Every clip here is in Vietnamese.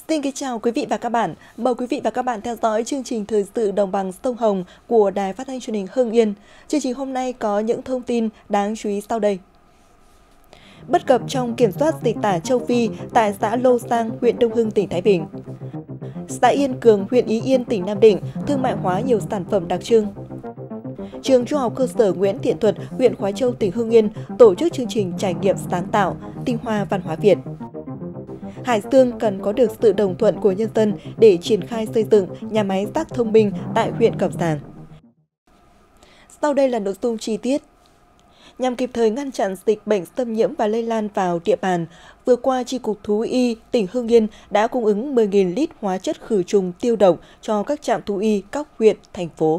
Xin kính chào quý vị và các bạn. Mời quý vị và các bạn theo dõi chương trình thời sự Đồng bằng sông Hồng của Đài Phát thanh Truyền hình Hưng Yên. Chương trình hôm nay có những thông tin đáng chú ý sau đây. Bất cập trong kiểm soát dịch tả châu Phi tại xã Lô Sang, huyện Đông Hưng, tỉnh Thái Bình. Xã Yên Cường, huyện Ý Yên, tỉnh Nam Định thương mại hóa nhiều sản phẩm đặc trưng. Trường Trung học cơ sở Nguyễn Thiện Thuật, huyện Khoái Châu, tỉnh Hưng Yên tổ chức chương trình trải nghiệm sáng tạo, tinh hoa văn hóa Việt. Hải Dương cần có được sự đồng thuận của nhân dân để triển khai xây dựng nhà máy rác thông minh tại huyện Cẩm Giàng. Sau đây là nội dung chi tiết. Nhằm kịp thời ngăn chặn dịch bệnh xâm nhiễm và lây lan vào địa bàn, vừa qua Chi cục Thú y tỉnh Hưng Yên đã cung ứng 10.000 lít hóa chất khử trùng tiêu độc cho các trạm thú y các huyện, thành phố.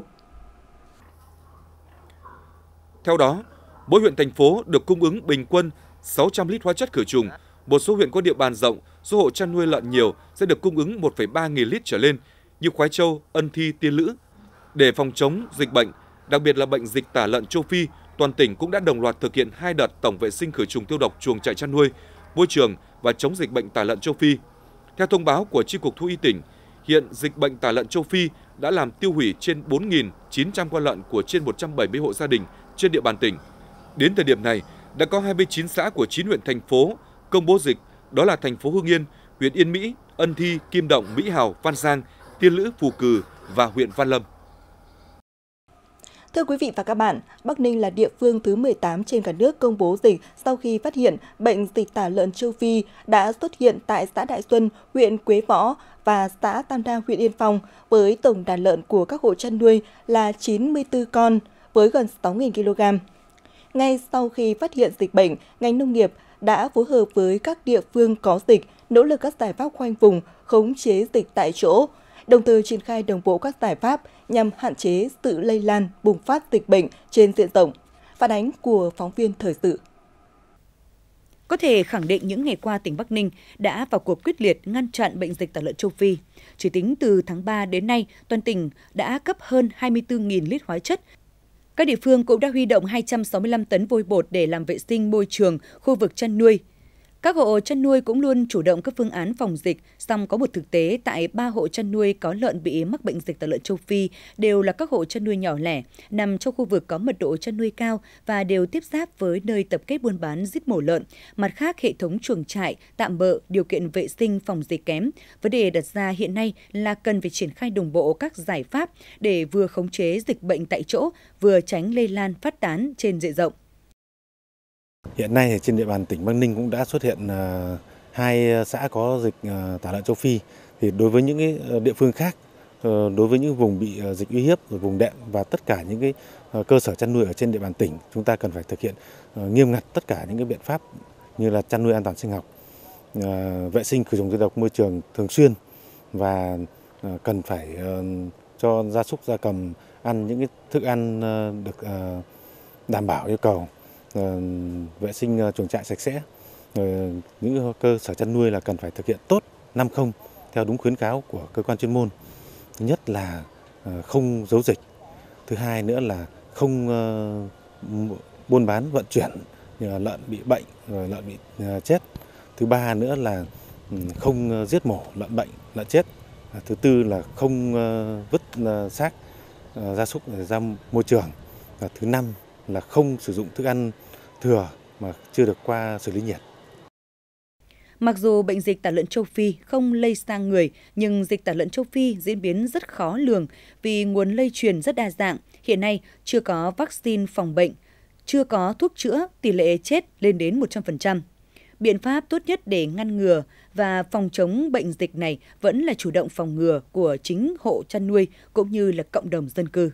Theo đó, mỗi huyện thành phố được cung ứng bình quân 600 lít hóa chất khử trùng. Một số huyện có địa bàn rộng, số hộ chăn nuôi lợn nhiều sẽ được cung ứng 1,3 nghìn lít trở lên như Khoái Châu, Ân Thi, Tiên Lữ. Để phòng chống dịch bệnh, đặc biệt là bệnh dịch tả lợn châu Phi, toàn tỉnh cũng đã đồng loạt thực hiện 2 đợt tổng vệ sinh khử trùng tiêu độc chuồng trại chăn nuôi, môi trường và chống dịch bệnh tả lợn châu Phi. Theo thông báo của Chi cục Thú y tỉnh, hiện dịch bệnh tả lợn châu Phi đã làm tiêu hủy trên 4.900 con lợn của trên 170 hộ gia đình trên địa bàn tỉnh. Đến thời điểm này, đã có 29 xã của 9 huyện thành phố công bố dịch, đó là thành phố Hưng Yên, huyện Yên Mỹ, Ân Thi, Kim Động, Mỹ Hào, Văn Giang, Tiên Lữ, Phù Cừ và huyện Văn Lâm. Thưa quý vị và các bạn, Bắc Ninh là địa phương thứ 18 trên cả nước công bố dịch sau khi phát hiện bệnh dịch tả lợn châu Phi đã xuất hiện tại xã Đại Xuân, huyện Quế Võ và xã Tam Đa, huyện Yên Phong, với tổng đàn lợn của các hộ chăn nuôi là 94 con, với gần 6.000 kg. Ngay sau khi phát hiện dịch bệnh, ngành nông nghiệp đã phối hợp với các địa phương có dịch, nỗ lực các giải pháp khoanh vùng, khống chế dịch tại chỗ, đồng thời triển khai đồng bộ các giải pháp nhằm hạn chế sự lây lan, bùng phát dịch bệnh trên diện rộng. Phản ánh của phóng viên thời sự. Có thể khẳng định những ngày qua tỉnh Bắc Ninh đã vào cuộc quyết liệt ngăn chặn bệnh dịch tả lợn châu Phi. Chỉ tính từ tháng 3 đến nay, toàn tỉnh đã cấp hơn 24.000 lít hóa chất. Các địa phương cũng đã huy động 265 tấn vôi bột để làm vệ sinh môi trường, khu vực chăn nuôi. Các hộ chăn nuôi cũng luôn chủ động các phương án phòng dịch, song có một thực tế tại 3 hộ chăn nuôi có lợn bị mắc bệnh dịch tả lợn châu Phi đều là các hộ chăn nuôi nhỏ lẻ, nằm trong khu vực có mật độ chăn nuôi cao và đều tiếp giáp với nơi tập kết buôn bán giết mổ lợn. Mặt khác, hệ thống chuồng trại, tạm bợ, điều kiện vệ sinh phòng dịch kém. Vấn đề đặt ra hiện nay là cần phải triển khai đồng bộ các giải pháp để vừa khống chế dịch bệnh tại chỗ, vừa tránh lây lan phát tán trên diện rộng. Hiện nay trên địa bàn tỉnh Bắc Ninh cũng đã xuất hiện 2 xã có dịch tả lợn châu Phi. Thì đối với những cái địa phương khác, đối với những vùng bị dịch uy hiếp, rồi vùng đệm và tất cả những cái cơ sở chăn nuôi ở trên địa bàn tỉnh, chúng ta cần phải thực hiện nghiêm ngặt tất cả những cái biện pháp như là chăn nuôi an toàn sinh học, vệ sinh khử trùng tiêu độc môi trường thường xuyên và cần phải cho gia súc gia cầm ăn những cái thức ăn được đảm bảo yêu cầu. Vệ sinh chuồng trại sạch sẽ, những cơ sở chăn nuôi là cần phải thực hiện tốt 5-0 theo đúng khuyến cáo của cơ quan chuyên môn. Thứ nhất là không giấu dịch, thứ hai nữa là không buôn bán vận chuyển lợn bị bệnh rồi lợn bị chết, thứ ba nữa là không giết mổ lợn bệnh lợn chết, thứ tư là không vứt xác gia súc ra môi trường, và thứ năm là không sử dụng thức ăn thừa mà chưa được qua xử lý nhiệt. Mặc dù bệnh dịch tả lợn châu Phi không lây sang người, nhưng dịch tả lợn châu Phi diễn biến rất khó lường vì nguồn lây truyền rất đa dạng. Hiện nay chưa có vaccine phòng bệnh, chưa có thuốc chữa, tỷ lệ chết lên đến 100%. Biện pháp tốt nhất để ngăn ngừa và phòng chống bệnh dịch này vẫn là chủ động phòng ngừa của chính hộ chăn nuôi cũng như là cộng đồng dân cư.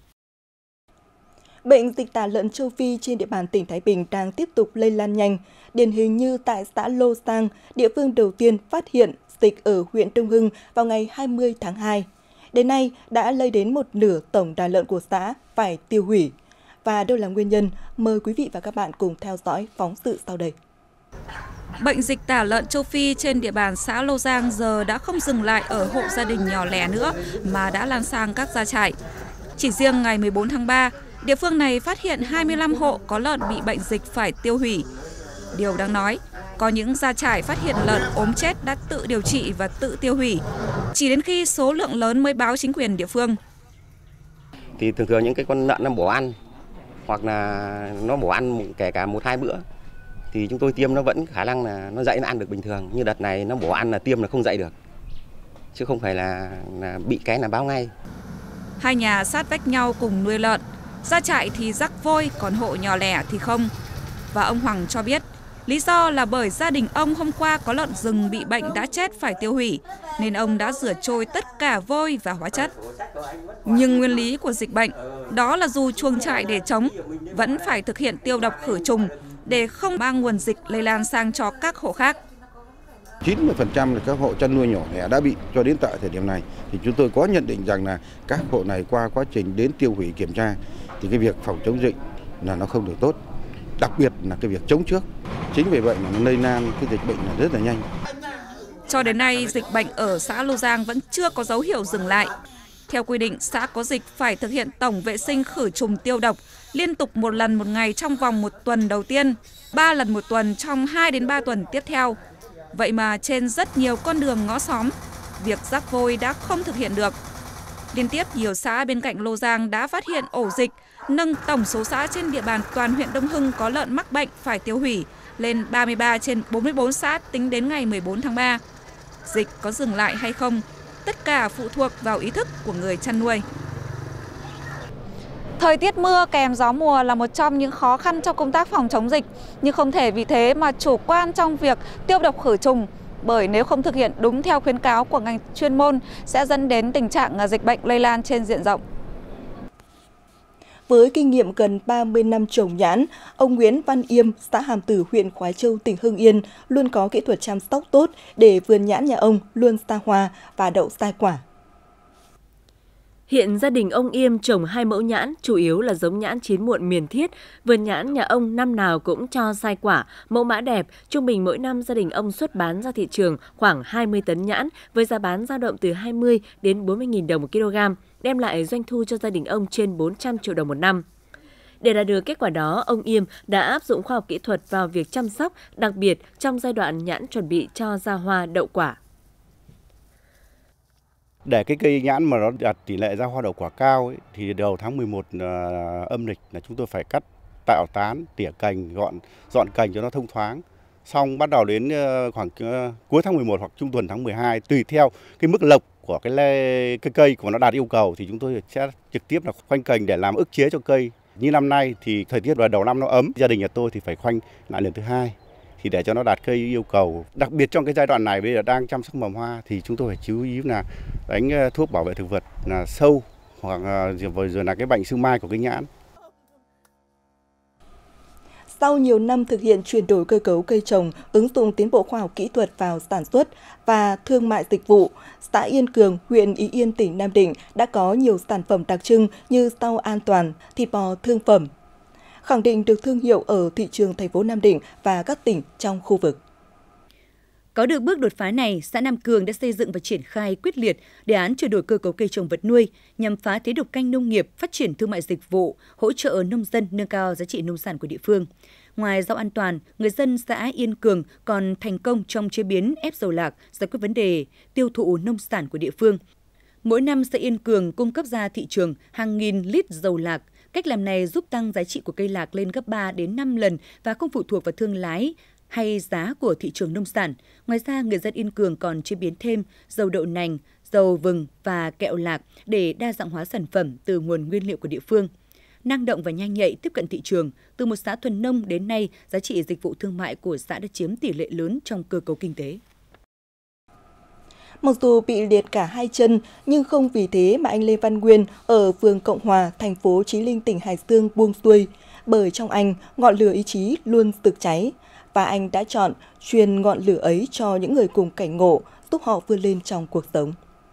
Bệnh dịch tả lợn châu Phi trên địa bàn tỉnh Thái Bình đang tiếp tục lây lan nhanh. Điển hình như tại xã Lô Sang, địa phương đầu tiên phát hiện dịch ở huyện Đông Hưng vào ngày 20 tháng 2. Đến nay đã lây đến một nửa tổng đàn lợn của xã phải tiêu hủy. Và đâu là nguyên nhân? Mời quý vị và các bạn cùng theo dõi phóng sự sau đây. Bệnh dịch tả lợn châu Phi trên địa bàn xã Lô Giang giờ đã không dừng lại ở hộ gia đình nhỏ lẻ nữa mà đã lan sang các gia trại. Chỉ riêng ngày 14 tháng 3, địa phương này phát hiện 25 hộ có lợn bị bệnh dịch phải tiêu hủy. Điều đáng nói, Có những gia trại phát hiện lợn ốm chết đã tự điều trị và tự tiêu hủy. Chỉ đến khi số lượng lớn mới báo chính quyền địa phương. Thì thường những cái con lợn nó bỏ ăn hoặc là nó bỏ ăn kể cả 1-2 bữa thì chúng tôi tiêm nó vẫn khả năng là nó dậy nó ăn được bình thường. Như đợt này nó bỏ ăn là tiêm là không dậy được. Chứ không phải là bị cái là báo ngay. Hai nhà sát vách nhau cùng nuôi lợn. Gia trại thì rắc vôi, còn hộ nhỏ lẻ thì không. Và ông Hoàng cho biết, lý do là bởi gia đình ông hôm qua có lợn rừng bị bệnh đã chết phải tiêu hủy, nên ông đã rửa trôi tất cả vôi và hóa chất. Nhưng nguyên lý của dịch bệnh, đó là dù chuồng trại để trống, vẫn phải thực hiện tiêu độc khử trùng để không mang nguồn dịch lây lan sang cho các hộ khác. 90% là các hộ chăn nuôi nhỏ lẻ đã bị cho đến tại thời điểm này. Thì chúng tôi có nhận định rằng là các hộ này qua quá trình đến tiêu hủy kiểm tra thì cái việc phòng chống dịch là nó không được tốt. Đặc biệt là cái việc chống trước. Chính vì vậy mà nó lây lan cái dịch bệnh là rất là nhanh. Cho đến nay, dịch bệnh ở xã Lô Giang vẫn chưa có dấu hiệu dừng lại. Theo quy định, xã có dịch phải thực hiện tổng vệ sinh khử trùng tiêu độc liên tục 1 lần một ngày trong vòng 1 tuần đầu tiên, 3 lần một tuần trong 2 đến 3 tuần tiếp theo. Vậy mà trên rất nhiều con đường ngõ xóm, việc rắc vôi đã không thực hiện được. Liên tiếp nhiều xã bên cạnh Lô Giang đã phát hiện ổ dịch, nâng tổng số xã trên địa bàn toàn huyện Đông Hưng có lợn mắc bệnh phải tiêu hủy lên 33 trên 44 xã tính đến ngày 14 tháng 3. Dịch có dừng lại hay không, tất cả phụ thuộc vào ý thức của người chăn nuôi. Thời tiết mưa kèm gió mùa là một trong những khó khăn trong công tác phòng chống dịch, nhưng không thể vì thế mà chủ quan trong việc tiêu độc khử trùng, bởi nếu không thực hiện đúng theo khuyến cáo của ngành chuyên môn sẽ dẫn đến tình trạng dịch bệnh lây lan trên diện rộng. Với kinh nghiệm gần 30 năm trồng nhãn, ông Nguyễn Văn Yêm, xã Hàm Tử, huyện Khoái Châu, tỉnh Hưng Yên luôn có kỹ thuật chăm sóc tốt để vườn nhãn nhà ông luôn ra hoa và đậu sai quả. Hiện gia đình ông Yêm trồng 2 mẫu nhãn, chủ yếu là giống nhãn chín muộn miền Thiết. Vườn nhãn nhà ông năm nào cũng cho sai quả, mẫu mã đẹp. Trung bình mỗi năm gia đình ông xuất bán ra thị trường khoảng 20 tấn nhãn với giá bán dao động từ 20 đến 40.000 đồng một kg, đem lại doanh thu cho gia đình ông trên 400 triệu đồng một năm. Để đạt được kết quả đó, ông Yêm đã áp dụng khoa học kỹ thuật vào việc chăm sóc, đặc biệt trong giai đoạn nhãn chuẩn bị cho ra hoa đậu quả. Để cái cây nhãn mà nó đạt tỷ lệ ra hoa đậu quả cao ấy, thì đầu tháng 11 âm lịch là chúng tôi phải cắt tạo tán, tỉa cành, dọn cành cho nó thông thoáng. Xong bắt đầu đến khoảng cuối tháng 11 hoặc trung tuần tháng 12, tùy theo cái mức lộc của cái cây của nó đạt yêu cầu thì chúng tôi sẽ trực tiếp là khoanh cành để làm ức chế cho cây. Như năm nay thì thời tiết vào đầu năm nó ấm, gia đình nhà tôi thì phải khoanh lại lần thứ 2. Thì để cho nó đạt cây yêu cầu, đặc biệt trong cái giai đoạn này bây giờ đang chăm sóc mầm hoa thì chúng tôi phải chú ý là đánh thuốc bảo vệ thực vật là sâu hoặc rồi là cái bệnh sương mai của cây nhãn. Sau nhiều năm thực hiện chuyển đổi cơ cấu cây trồng, ứng dụng tiến bộ khoa học kỹ thuật vào sản xuất và thương mại dịch vụ, xã Yên Cường, huyện Ý Yên, tỉnh Nam Định đã có nhiều sản phẩm đặc trưng như rau an toàn, thịt bò thương phẩm, khẳng định được thương hiệu ở thị trường thành phố Nam Định và các tỉnh trong khu vực. Có được bước đột phá này, xã Nam Cường đã xây dựng và triển khai quyết liệt đề án chuyển đổi cơ cấu cây trồng vật nuôi nhằm phá thế độc canh nông nghiệp, phát triển thương mại dịch vụ, hỗ trợ nông dân nâng cao giá trị nông sản của địa phương. Ngoài rau an toàn, người dân xã Yên Cường còn thành công trong chế biến ép dầu lạc, giải quyết vấn đề tiêu thụ nông sản của địa phương. Mỗi năm, xã Yên Cường cung cấp ra thị trường hàng nghìn lít dầu lạc. Cách làm này giúp tăng giá trị của cây lạc lên gấp 3 đến 5 lần và không phụ thuộc vào thương lái hay giá của thị trường nông sản. Ngoài ra, người dân Yên Cường còn chế biến thêm dầu đậu nành, dầu vừng và kẹo lạc để đa dạng hóa sản phẩm từ nguồn nguyên liệu của địa phương. Năng động và nhanh nhạy tiếp cận thị trường, từ một xã thuần nông đến nay, giá trị dịch vụ thương mại của xã đã chiếm tỷ lệ lớn trong cơ cấu kinh tế. Mặc dù bị liệt cả hai chân, nhưng không vì thế mà anh Lê Văn Nguyên ở phường Cộng Hòa, thành phố Chí Linh, tỉnh Hải Dương buông xuôi. Bởi trong anh, ngọn lửa ý chí luôn rực cháy. Và anh đã chọn truyền ngọn lửa ấy cho những người cùng cảnh ngộ, giúp họ vươn lên trong cuộc sống.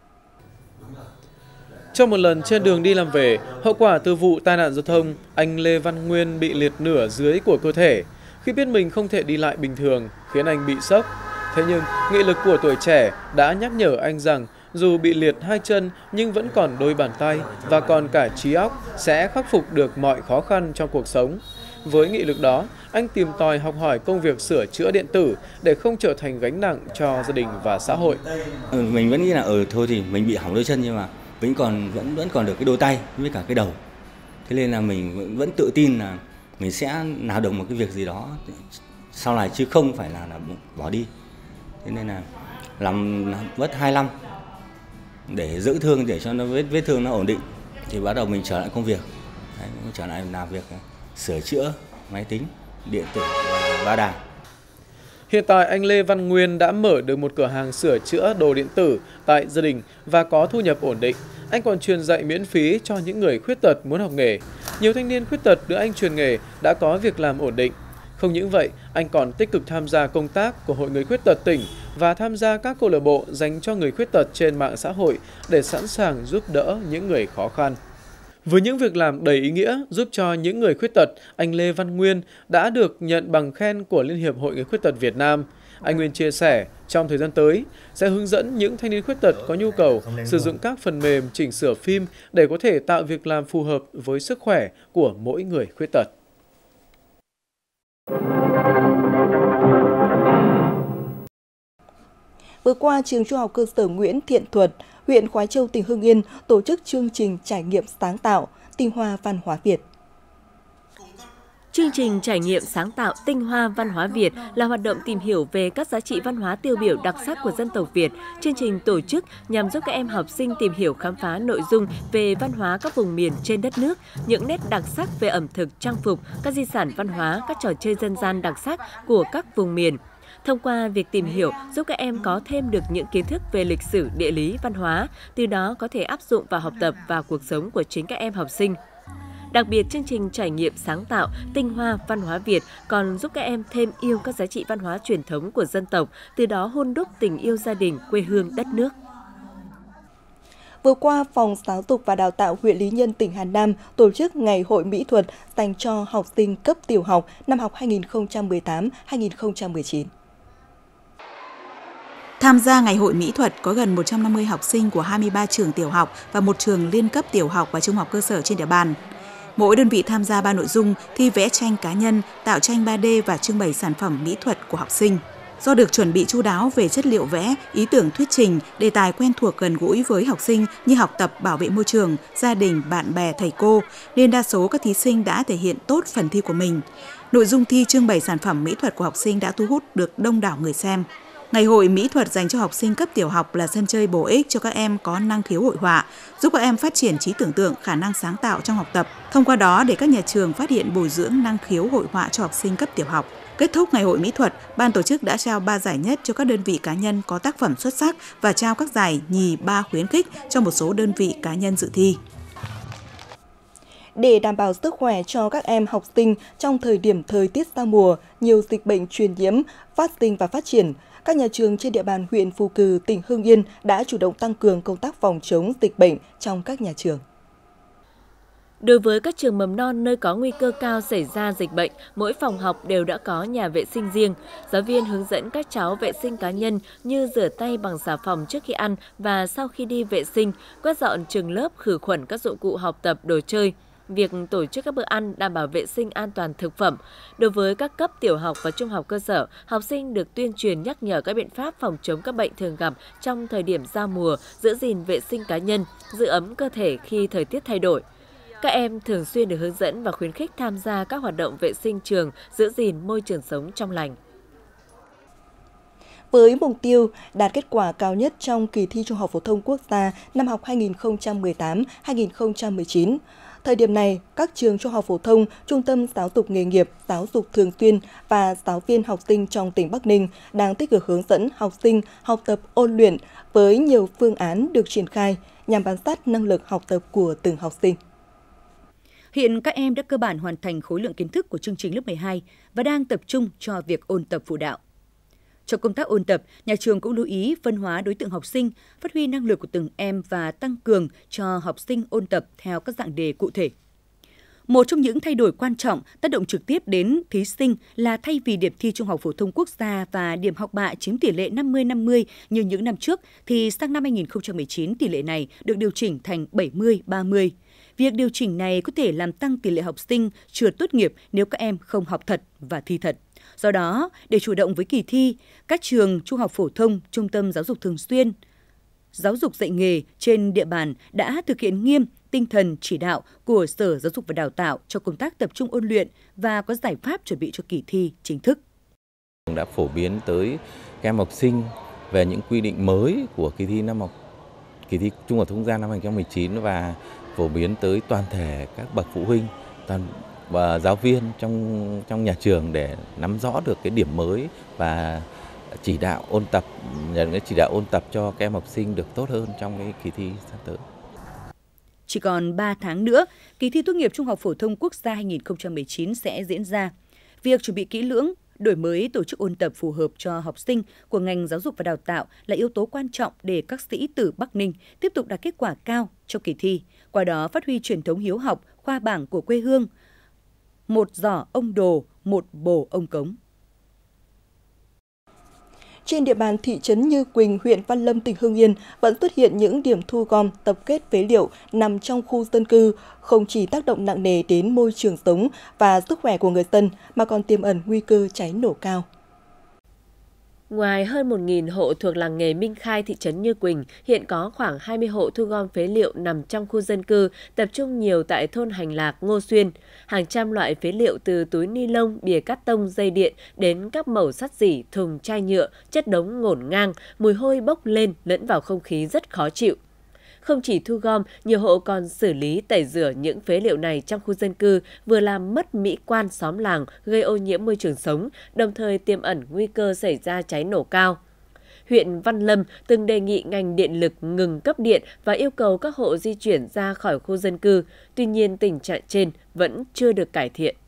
Trong một lần trên đường đi làm về, hậu quả từ vụ tai nạn giao thông, anh Lê Văn Nguyên bị liệt nửa dưới của cơ thể. Khi biết mình không thể đi lại bình thường, khiến anh bị sốc. Thế nhưng, nghị lực của tuổi trẻ đã nhắc nhở anh rằng dù bị liệt hai chân nhưng vẫn còn đôi bàn tay và còn cả trí óc sẽ khắc phục được mọi khó khăn trong cuộc sống. Với nghị lực đó, anh tìm tòi học hỏi công việc sửa chữa điện tử để không trở thành gánh nặng cho gia đình và xã hội. Mình vẫn nghĩ là thôi thì mình bị hỏng đôi chân nhưng mà vẫn còn được cái đôi tay với cả cái đầu. Thế nên là mình vẫn tự tin là mình sẽ làm được một cái việc gì đó sau này chứ không phải là bỏ đi. Thế nên là làm mất 2 năm để dưỡng thương, để cho nó vết thương nó ổn định thì bắt đầu mình trở lại công việc. Đấy, trở lại làm việc sửa chữa máy tính, điện tử và ba đàn. Hiện tại anh Lê Văn Nguyên đã mở được một cửa hàng sửa chữa đồ điện tử tại gia đình và có thu nhập ổn định. Anh còn truyền dạy miễn phí cho những người khuyết tật muốn học nghề. Nhiều thanh niên khuyết tật được anh truyền nghề đã có việc làm ổn định. Không những vậy, anh còn tích cực tham gia công tác của Hội Người Khuyết Tật tỉnh và tham gia các câu lạc bộ dành cho người khuyết tật trên mạng xã hội để sẵn sàng giúp đỡ những người khó khăn. Với những việc làm đầy ý nghĩa giúp cho những người khuyết tật, anh Lê Văn Nguyên đã được nhận bằng khen của Liên hiệp Hội Người Khuyết Tật Việt Nam. Anh Nguyên chia sẻ, trong thời gian tới, sẽ hướng dẫn những thanh niên khuyết tật có nhu cầu sử dụng các phần mềm chỉnh sửa phim để có thể tạo việc làm phù hợp với sức khỏe của mỗi người khuyết tật. Vừa qua, trường Trung học cơ sở Nguyễn Thiện Thuật, huyện Khoái Châu, tỉnh Hưng Yên tổ chức chương trình trải nghiệm sáng tạo tinh hoa văn hóa Việt. Chương trình trải nghiệm sáng tạo tinh hoa văn hóa Việt là hoạt động tìm hiểu về các giá trị văn hóa tiêu biểu đặc sắc của dân tộc Việt. Chương trình tổ chức nhằm giúp các em học sinh tìm hiểu khám phá nội dung về văn hóa các vùng miền trên đất nước, những nét đặc sắc về ẩm thực, trang phục, các di sản văn hóa, các trò chơi dân gian đặc sắc của các vùng miền. Thông qua việc tìm hiểu giúp các em có thêm được những kiến thức về lịch sử, địa lý, văn hóa, từ đó có thể áp dụng vào học tập và cuộc sống của chính các em học sinh. Đặc biệt, chương trình trải nghiệm sáng tạo tinh hoa văn hóa Việt còn giúp các em thêm yêu các giá trị văn hóa truyền thống của dân tộc, từ đó hun đúc tình yêu gia đình, quê hương, đất nước. Vừa qua, Phòng Giáo dục và Đào tạo huyện Lý Nhân, tỉnh Hà Nam tổ chức Ngày hội Mỹ thuật dành cho học sinh cấp tiểu học năm học 2018-2019. Tham gia Ngày hội Mỹ thuật có gần 150 học sinh của 23 trường tiểu học và một trường liên cấp tiểu học và trung học cơ sở trên địa bàn. Mỗi đơn vị tham gia 3 nội dung thi vẽ tranh cá nhân, tạo tranh 3D và trưng bày sản phẩm mỹ thuật của học sinh. Do được chuẩn bị chu đáo về chất liệu vẽ, ý tưởng thuyết trình, đề tài quen thuộc gần gũi với học sinh như học tập, bảo vệ môi trường, gia đình, bạn bè, thầy cô, nên đa số các thí sinh đã thể hiện tốt phần thi của mình. Nội dung thi trưng bày sản phẩm mỹ thuật của học sinh đã thu hút được đông đảo người xem. Ngày hội Mỹ thuật dành cho học sinh cấp tiểu học là sân chơi bổ ích cho các em có năng khiếu hội họa, giúp các em phát triển trí tưởng tượng, khả năng sáng tạo trong học tập. Thông qua đó để các nhà trường phát hiện bồi dưỡng năng khiếu hội họa cho học sinh cấp tiểu học. Kết thúc Ngày hội Mỹ thuật, ban tổ chức đã trao 3 giải nhất cho các đơn vị cá nhân có tác phẩm xuất sắc và trao các giải nhì, 3 khuyến khích cho một số đơn vị cá nhân dự thi. Để đảm bảo sức khỏe cho các em học sinh trong thời điểm thời tiết giao mùa, nhiều dịch bệnh truyền nhiễm phát sinh và phát triển, các nhà trường trên địa bàn huyện Phù Cừ, tỉnh Hưng Yên đã chủ động tăng cường công tác phòng chống dịch bệnh trong các nhà trường. Đối với các trường mầm non nơi có nguy cơ cao xảy ra dịch bệnh, mỗi phòng học đều đã có nhà vệ sinh riêng. Giáo viên hướng dẫn các cháu vệ sinh cá nhân như rửa tay bằng xà phòng trước khi ăn và sau khi đi vệ sinh, quét dọn trường lớp, khử khuẩn các dụng cụ học tập, đồ chơi. Việc tổ chức các bữa ăn đảm bảo vệ sinh an toàn thực phẩm. Đối với các cấp tiểu học và trung học cơ sở, học sinh được tuyên truyền nhắc nhở các biện pháp phòng chống các bệnh thường gặp trong thời điểm giao mùa, giữ gìn vệ sinh cá nhân, giữ ấm cơ thể khi thời tiết thay đổi. Các em thường xuyên được hướng dẫn và khuyến khích tham gia các hoạt động vệ sinh trường, giữ gìn môi trường sống trong lành. Với mục tiêu đạt kết quả cao nhất trong kỳ thi Trung học phổ thông quốc gia năm học 2018-2019, thời điểm này, các trường trung học phổ thông, trung tâm giáo dục nghề nghiệp, giáo dục thường xuyên và giáo viên học sinh trong tỉnh Bắc Ninh đang tích cực hướng dẫn học sinh học tập ôn luyện với nhiều phương án được triển khai nhằm bám sát năng lực học tập của từng học sinh. Hiện các em đã cơ bản hoàn thành khối lượng kiến thức của chương trình lớp 12 và đang tập trung cho việc ôn tập phụ đạo. Trong công tác ôn tập, nhà trường cũng lưu ý phân hóa đối tượng học sinh, phát huy năng lực của từng em và tăng cường cho học sinh ôn tập theo các dạng đề cụ thể. Một trong những thay đổi quan trọng tác động trực tiếp đến thí sinh là thay vì điểm thi Trung học phổ thông quốc gia và điểm học bạ chiếm tỷ lệ 50-50 như những năm trước, thì sang năm 2019 tỷ lệ này được điều chỉnh thành 70-30. Việc điều chỉnh này có thể làm tăng tỷ lệ học sinh trượt tốt nghiệp nếu các em không học thật và thi thật. Do đó, để chủ động với kỳ thi, các trường trung học phổ thông, trung tâm giáo dục thường xuyên, giáo dục dạy nghề trên địa bàn đã thực hiện nghiêm tinh thần chỉ đạo của Sở Giáo dục và Đào tạo cho công tác tập trung ôn luyện và có giải pháp chuẩn bị cho kỳ thi chính thức. Đã phổ biến tới các em học sinh về những quy định mới của kỳ thi Trung học thông gia năm 2019 và phổ biến tới toàn thể các bậc phụ huynh và giáo viên trong nhà trường để nắm rõ được cái điểm mới và chỉ đạo ôn tập cho các em học sinh được tốt hơn trong cái kỳ thi sắp tới. Chỉ còn 3 tháng nữa, kỳ thi tốt nghiệp Trung học phổ thông quốc gia 2019 sẽ diễn ra. Việc chuẩn bị kỹ lưỡng, đổi mới tổ chức ôn tập phù hợp cho học sinh của ngành giáo dục và đào tạo là yếu tố quan trọng để các sĩ tử Bắc Ninh tiếp tục đạt kết quả cao trong kỳ thi, qua đó phát huy truyền thống hiếu học, khoa bảng của quê hương. Một giỏ ông Đồ, một bồ ông Cống. Trên địa bàn thị trấn Như Quỳnh, huyện Văn Lâm, tỉnh Hưng Yên vẫn xuất hiện những điểm thu gom, tập kết phế liệu nằm trong khu dân cư, không chỉ tác động nặng nề đến môi trường sống và sức khỏe của người dân mà còn tiềm ẩn nguy cơ cháy nổ cao. Ngoài hơn 1.000 hộ thuộc làng nghề Minh Khai, thị trấn Như Quỳnh, hiện có khoảng 20 hộ thu gom phế liệu nằm trong khu dân cư, tập trung nhiều tại thôn Hành Lạc, Ngô Xuyên. Hàng trăm loại phế liệu từ túi ni lông, bìa cát tông, dây điện đến các mẩu sắt rỉ, thùng chai nhựa, chất đống ngổn ngang, mùi hôi bốc lên lẫn vào không khí rất khó chịu. Không chỉ thu gom, nhiều hộ còn xử lý tẩy rửa những phế liệu này trong khu dân cư, vừa làm mất mỹ quan xóm làng, gây ô nhiễm môi trường sống, đồng thời tiềm ẩn nguy cơ xảy ra cháy nổ cao. Huyện Văn Lâm từng đề nghị ngành điện lực ngừng cấp điện và yêu cầu các hộ di chuyển ra khỏi khu dân cư. Tuy nhiên, tình trạng trên vẫn chưa được cải thiện.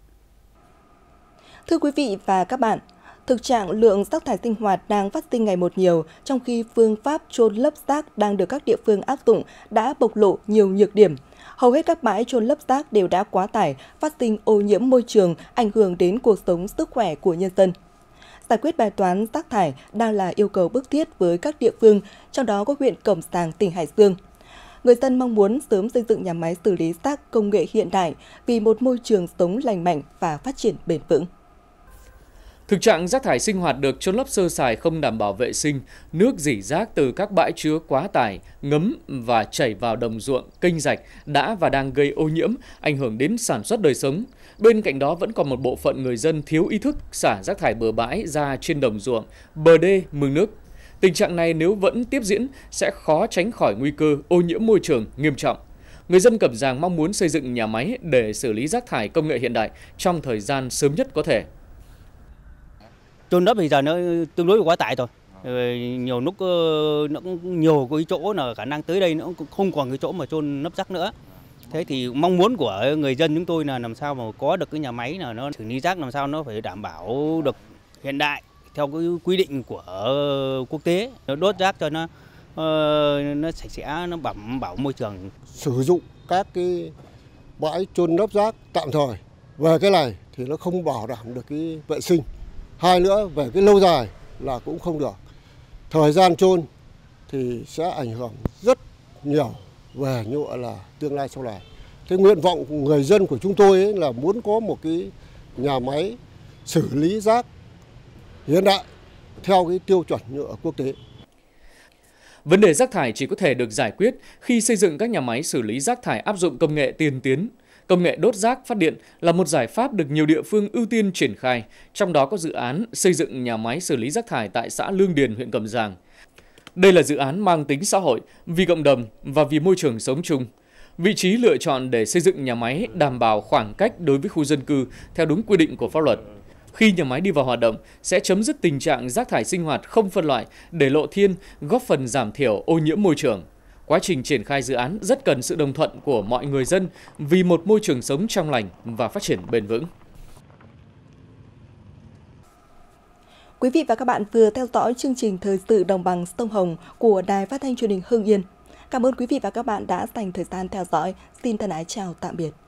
Thưa quý vị và các bạn, thực trạng lượng rác thải sinh hoạt đang phát sinh ngày một nhiều, trong khi phương pháp chôn lấp rác đang được các địa phương áp dụng đã bộc lộ nhiều nhược điểm. Hầu hết các bãi chôn lấp rác đều đã quá tải, phát sinh ô nhiễm môi trường, ảnh hưởng đến cuộc sống, sức khỏe của nhân dân. Giải quyết bài toán rác thải đang là yêu cầu bức thiết với các địa phương, trong đó có huyện Cẩm Giàng, tỉnh Hải Dương. Người dân mong muốn sớm xây dựng nhà máy xử lý rác công nghệ hiện đại vì một môi trường sống lành mạnh và phát triển bền vững. Thực trạng rác thải sinh hoạt được chôn lấp sơ sài không đảm bảo vệ sinh, nước rỉ rác từ các bãi chứa quá tải, ngấm và chảy vào đồng ruộng, kênh rạch đã và đang gây ô nhiễm, ảnh hưởng đến sản xuất đời sống. Bên cạnh đó vẫn còn một bộ phận người dân thiếu ý thức xả rác thải bừa bãi ra trên đồng ruộng, bờ đê, mương nước. Tình trạng này nếu vẫn tiếp diễn sẽ khó tránh khỏi nguy cơ ô nhiễm môi trường nghiêm trọng. Người dân Cẩm Giàng mong muốn xây dựng nhà máy để xử lý rác thải công nghệ hiện đại trong thời gian sớm nhất có thể. Chôn lấp bây giờ nó tương đối quá tải rồi. Nhiều lúc nó cũng nhiều cái chỗ là khả năng tới đây nó cũng không còn cái chỗ mà chôn lấp rác nữa. Thế thì mong muốn của người dân chúng tôi là làm sao mà có được cái nhà máy là nó xử lý rác làm sao nó phải đảm bảo được hiện đại theo cái quy định của quốc tế, nó đốt rác cho nó sạch sẽ, nó đảm bảo môi trường. Sử dụng các cái bãi chôn lấp rác tạm thời về cái này thì nó không bảo đảm được cái vệ sinh. Hai nữa về cái lâu dài là cũng không được. Thời gian chôn thì sẽ ảnh hưởng rất nhiều về như vậy là tương lai sau này. Thế nguyện vọng của người dân của chúng tôi ấy là muốn có một cái nhà máy xử lý rác hiện đại theo cái tiêu chuẩn nhựa quốc tế. Vấn đề rác thải chỉ có thể được giải quyết khi xây dựng các nhà máy xử lý rác thải áp dụng công nghệ tiên tiến. Công nghệ đốt rác phát điện là một giải pháp được nhiều địa phương ưu tiên triển khai, trong đó có dự án xây dựng nhà máy xử lý rác thải tại xã Lương Điền, huyện Cẩm Giàng. Đây là dự án mang tính xã hội, vì cộng đồng và vì môi trường sống chung. Vị trí lựa chọn để xây dựng nhà máy đảm bảo khoảng cách đối với khu dân cư theo đúng quy định của pháp luật. Khi nhà máy đi vào hoạt động, sẽ chấm dứt tình trạng rác thải sinh hoạt không phân loại để lộ thiên, góp phần giảm thiểu ô nhiễm môi trường. Quá trình triển khai dự án rất cần sự đồng thuận của mọi người dân vì một môi trường sống trong lành và phát triển bền vững. Quý vị và các bạn vừa theo dõi chương trình Thời sự Đồng bằng Sông Hồng của Đài Phát thanh Truyền hình Hưng Yên. Cảm ơn quý vị và các bạn đã dành thời gian theo dõi. Xin thân ái chào tạm biệt.